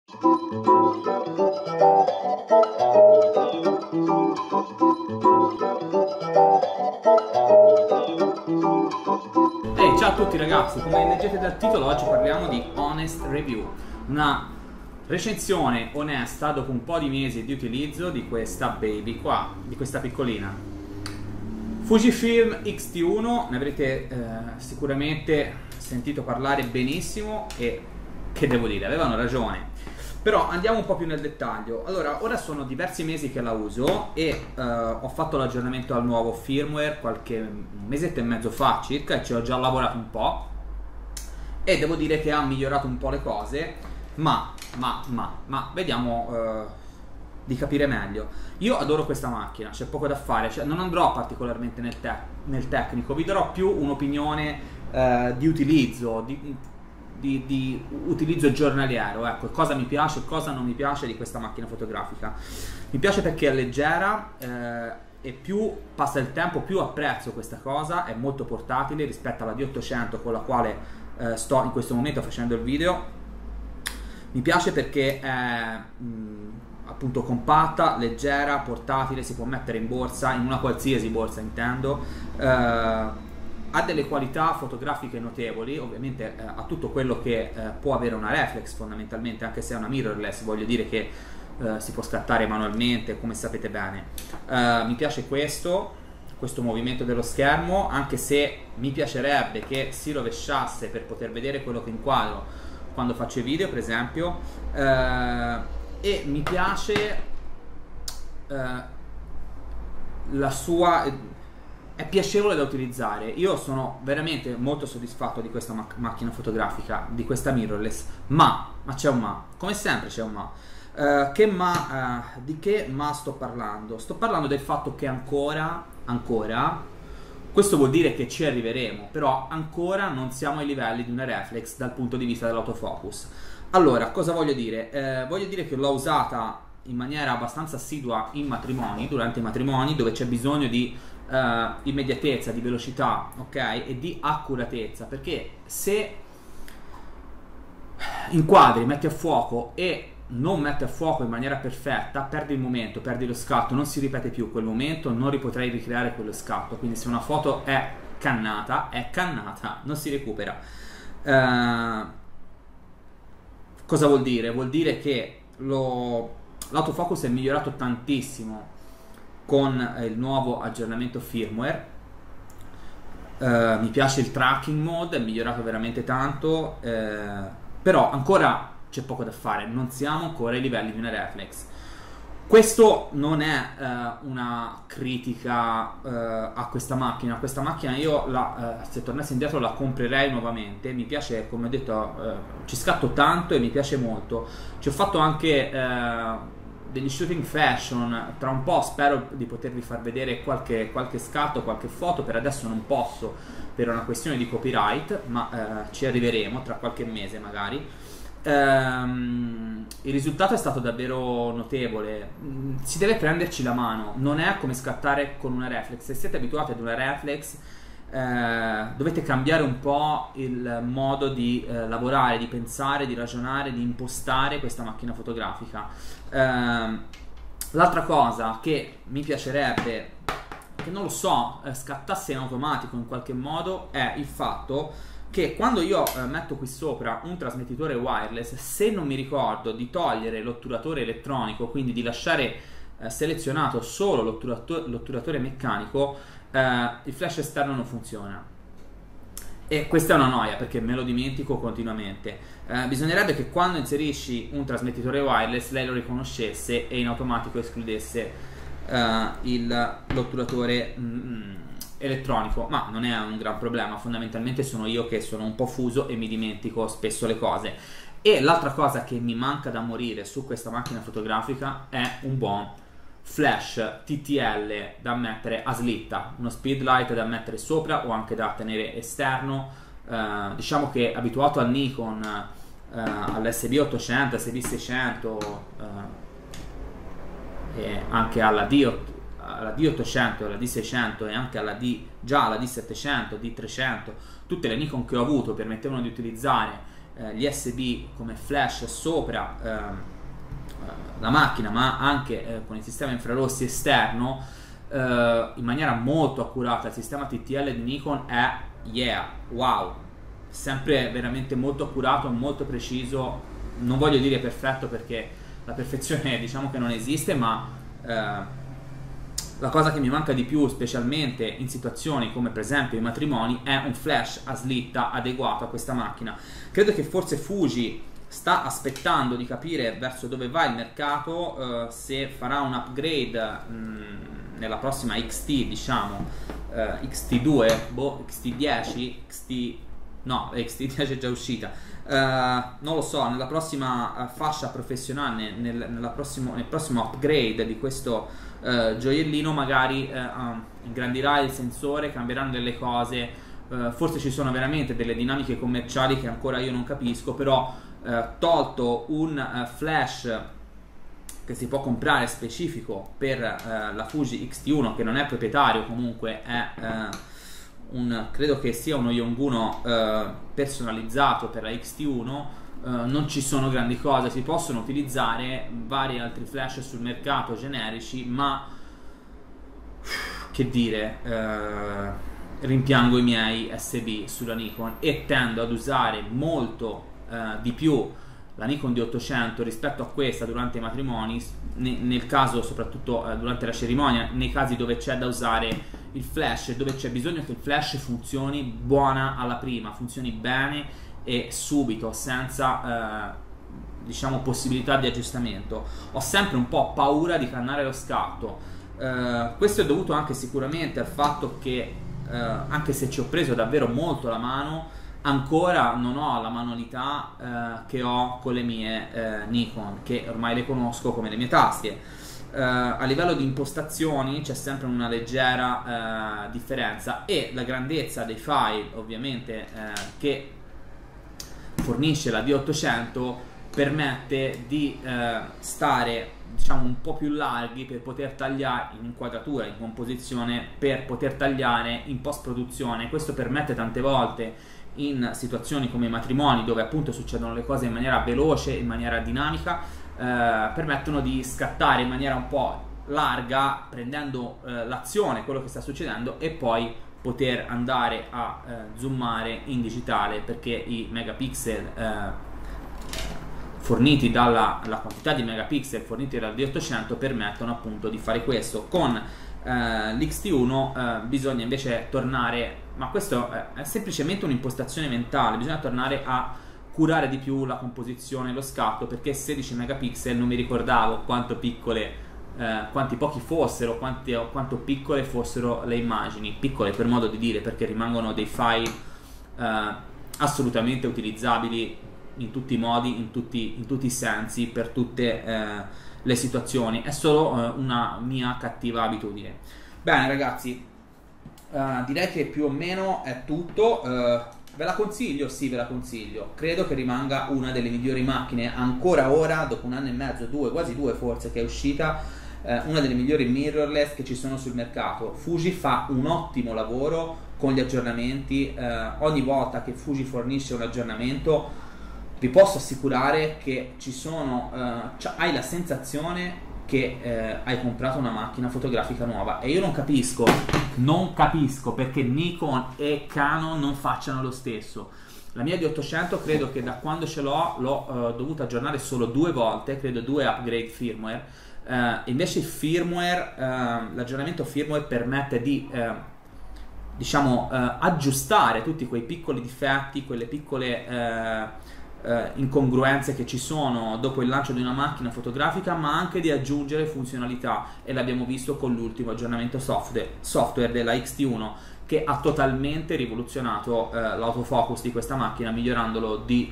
Ehi, ciao a tutti ragazzi, come leggete dal titolo oggi parliamo di Honest Review, una recensione onesta dopo un po' di mesi di utilizzo di questa baby qua, di questa piccolina Fujifilm X-T1. Ne avrete sicuramente sentito parlare benissimo e che devo dire, avevano ragione. Però andiamo un po' più nel dettaglio. Allora, ora sono diversi mesi che la uso e ho fatto l'aggiornamento al nuovo firmware un mesetto e mezzo fa circa, e ci ho già lavorato un po' e devo dire che ha migliorato un po' le cose, ma vediamo di capire meglio. Io adoro questa macchina, c'è poco da fare, cioè, non andrò particolarmente nel tecnico, vi darò più un'opinione di utilizzo, di utilizzo giornaliero, ecco, cosa mi piace e cosa non mi piace di questa macchina fotografica. Mi piace perché è leggera e più passa il tempo più apprezzo questa cosa, è molto portatile rispetto alla D800 con la quale sto in questo momento facendo il video. Mi piace perché è appunto compatta, leggera, portatile, si può mettere in borsa, in una qualsiasi borsa intendo. Ha delle qualità fotografiche notevoli, ovviamente ha tutto quello che può avere una reflex fondamentalmente, anche se è una mirrorless, voglio dire che si può scattare manualmente, come sapete bene. Mi piace questo movimento dello schermo, anche se mi piacerebbe che si rovesciasse per poter vedere quello che inquadro quando faccio i video, per esempio. E mi piace la sua... è piacevole da utilizzare. Io sono veramente molto soddisfatto di questa macchina fotografica, di questa mirrorless, ma c'è un ma, come sempre c'è un ma. Di che ma sto parlando? Sto parlando del fatto che ancora, questo vuol dire che ci arriveremo, però ancora non siamo ai livelli di una reflex dal punto di vista dell'autofocus. Allora, cosa voglio dire? Voglio dire che l'ho usata in maniera abbastanza assidua in matrimoni, durante i matrimoni, dove c'è bisogno di immediatezza, di velocità, ok? E di accuratezza, perché se inquadri, metti a fuoco e non metti a fuoco in maniera perfetta, perdi il momento, perdi lo scatto, non si ripete più quel momento, non potrai ricreare quello scatto. Quindi se una foto è cannata, non si recupera. Cosa vuol dire? Vuol dire che l'autofocus è migliorato tantissimo con il nuovo aggiornamento firmware. Mi piace il tracking mode, è migliorato veramente tanto, però ancora c'è poco da fare, non siamo ancora ai livelli di una reflex. Questo non è una critica a questa macchina. Questa macchina io se tornassi indietro la comprerei nuovamente. Mi piace, come ho detto, ci scatto tanto e mi piace molto. Ci ho fatto anche degli shooting fashion, tra un po' spero di potervi far vedere qualche scatto, qualche foto. Per adesso non posso per una questione di copyright, ma ci arriveremo tra qualche mese magari. Il risultato è stato davvero notevole. Si deve prenderci la mano, non è come scattare con una reflex. Se siete abituati ad una reflex dovete cambiare un po' il modo di lavorare, di pensare, di ragionare, di impostare questa macchina fotografica. L'altra cosa che mi piacerebbe che, non lo so, scattasse in automatico in qualche modo è il fatto che quando io metto qui sopra un trasmettitore wireless, se non mi ricordo di togliere l'otturatore elettronico, quindi di lasciare selezionato solo l'otturatore meccanico, il flash esterno non funziona. E questa è una noia perché me lo dimentico continuamente. Bisognerebbe che quando inserisci un trasmettitore wireless lei lo riconoscesse e in automatico escludesse l'otturatore elettronico, ma non è un gran problema. Fondamentalmente sono io che sono un po' fuso e mi dimentico spesso le cose. E l'altra cosa che mi manca da morire su questa macchina fotografica è un buon flash TTL da mettere a slitta, uno speedlight da mettere sopra o anche da tenere esterno. Diciamo che abituato al Nikon, all'SB800, SB600 e anche alla D800, alla D600 e anche già alla D700, D300, tutte le Nikon che ho avuto permettevano di utilizzare gli USB come flash sopra la macchina, ma anche con il sistema infrarossi esterno in maniera molto accurata. Il sistema TTL di Nikon è wow, sempre veramente molto accurato, molto preciso. Non voglio dire perfetto perché la perfezione diciamo che non esiste, ma la cosa che mi manca di più, specialmente in situazioni come per esempio i matrimoni, è un flash a slitta adeguato a questa macchina. Credo che forse Fuji sta aspettando di capire verso dove va il mercato, se farà un upgrade nella prossima XT, diciamo XT2, XT10, no, XT10 è già uscita, non lo so, nella prossima fascia professionale, nel prossimo upgrade di questo gioiellino, magari ingrandirà il sensore, cambieranno delle cose, forse ci sono veramente delle dinamiche commerciali che ancora io non capisco, però tolto un flash che si può comprare specifico per la Fuji X-T1, che non è proprietario, comunque è credo che sia uno Yonguno personalizzato per la X-T1, non ci sono grandi cose. Si possono utilizzare vari altri flash sul mercato generici, ma che dire, rimpiango i miei SB sulla Nikon e tendo ad usare molto di più la Nikon D800 rispetto a questa durante i matrimoni, nel caso soprattutto durante la cerimonia, nei casi dove c'è da usare il flash, dove c'è bisogno che il flash funzioni buona alla prima, funzioni bene e subito, senza diciamo possibilità di aggiustamento. Ho sempre un po' paura di cannare lo scatto. Questo è dovuto anche sicuramente al fatto che anche se ci ho preso davvero molto la mano, ancora non ho la manualità che ho con le mie Nikon, che ormai le conosco come le mie tastiere. A livello di impostazioni c'è sempre una leggera differenza, e la grandezza dei file ovviamente che fornisce la D800 permette di stare diciamo un po' più larghi per poter tagliare in inquadratura, in composizione, per poter tagliare in post produzione. Questo permette tante volte in situazioni come i matrimoni, dove appunto succedono le cose in maniera veloce, in maniera dinamica, permettono di scattare in maniera un po' larga, prendendo l'azione, quello che sta succedendo, e poi poter andare a zoomare in digitale, perché i megapixel forniti la quantità di megapixel forniti dal D800 permettono appunto di fare questo. Con l'X-T1 bisogna invece tornare, ma questo è semplicemente un'impostazione mentale, bisogna tornare a curare di più la composizione e lo scatto, perché 16 megapixel non mi ricordavo quanto piccole, quanti pochi fossero, quanto piccole fossero le immagini, piccole per modo di dire, perché rimangono dei file assolutamente utilizzabili in tutti i modi, in tutti i sensi, per tutte le situazioni. È solo una mia cattiva abitudine. Bene ragazzi, direi che più o meno è tutto. Ve la consiglio? Sì, ve la consiglio. Credo che rimanga una delle migliori macchine ancora ora, dopo un anno e mezzo, quasi due forse, che è uscita, una delle migliori mirrorless che ci sono sul mercato. Fuji fa un ottimo lavoro con gli aggiornamenti. Ogni volta che Fuji fornisce un aggiornamento, vi posso assicurare che ci sono, hai la sensazione che hai comprato una macchina fotografica nuova, e io non capisco perché Nikon e Canon non facciano lo stesso. La mia D800 credo che da quando ce l'ho dovuta aggiornare solo 2 volte, credo 2 upgrade firmware. Invece il firmware, l'aggiornamento firmware permette di diciamo aggiustare tutti quei piccoli difetti, quelle piccole incongruenze che ci sono dopo il lancio di una macchina fotografica, ma anche di aggiungere funzionalità, e l'abbiamo visto con l'ultimo aggiornamento software della X-T1, che ha totalmente rivoluzionato l'autofocus di questa macchina, migliorandolo di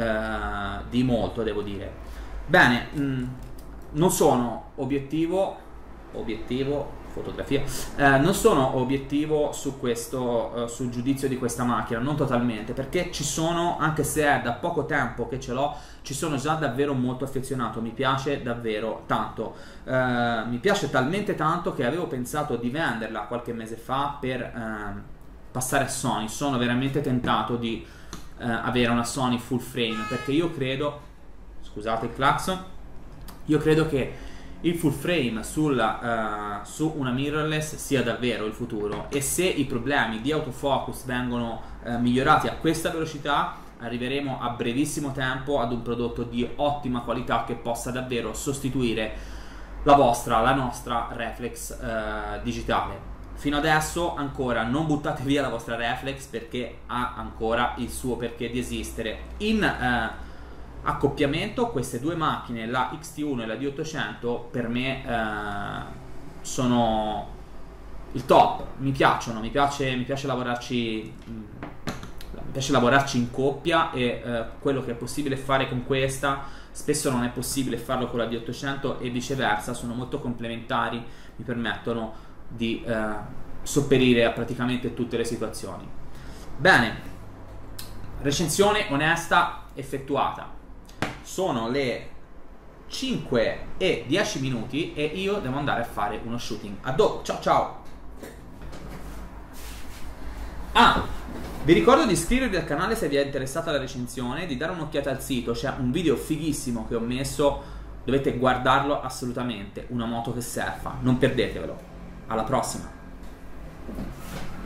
molto, devo dire. Bene, non sono obiettivo fotografia, non sono obiettivo su questo, sul giudizio di questa macchina, non totalmente, perché ci sono, anche se è da poco tempo che ce l'ho, ci sono già davvero molto affezionato. Mi piace davvero tanto, mi piace talmente tanto che avevo pensato di venderla qualche mese fa per passare a Sony. Sono veramente tentato di avere una Sony full frame, perché io credo, scusate il clacson, io credo che il full frame su una mirrorless sia davvero il futuro, e se i problemi di autofocus vengono migliorati a questa velocità, arriveremo a brevissimo tempo ad un prodotto di ottima qualità che possa davvero sostituire la nostra reflex digitale. Fino adesso ancora non buttate via la vostra reflex, perché ha ancora il suo perché di esistere. In accoppiamento queste due macchine, la XT1 e la D800, per me sono il top, mi piacciono, mi piace lavorarci in coppia, e quello che è possibile fare con questa spesso non è possibile farlo con la D800 e viceversa. Sono molto complementari, mi permettono di sopperire a praticamente tutte le situazioni. Bene, recensione onesta effettuata. Sono le 5 e 10 minuti e io devo andare a fare uno shooting. A dopo, ciao ciao! Vi ricordo di iscrivervi al canale se vi è interessata la recensione, di dare un'occhiata al sito, c'è un video fighissimo che ho messo, dovete guardarlo assolutamente, una moto che surfa, non perdetevelo. Alla prossima!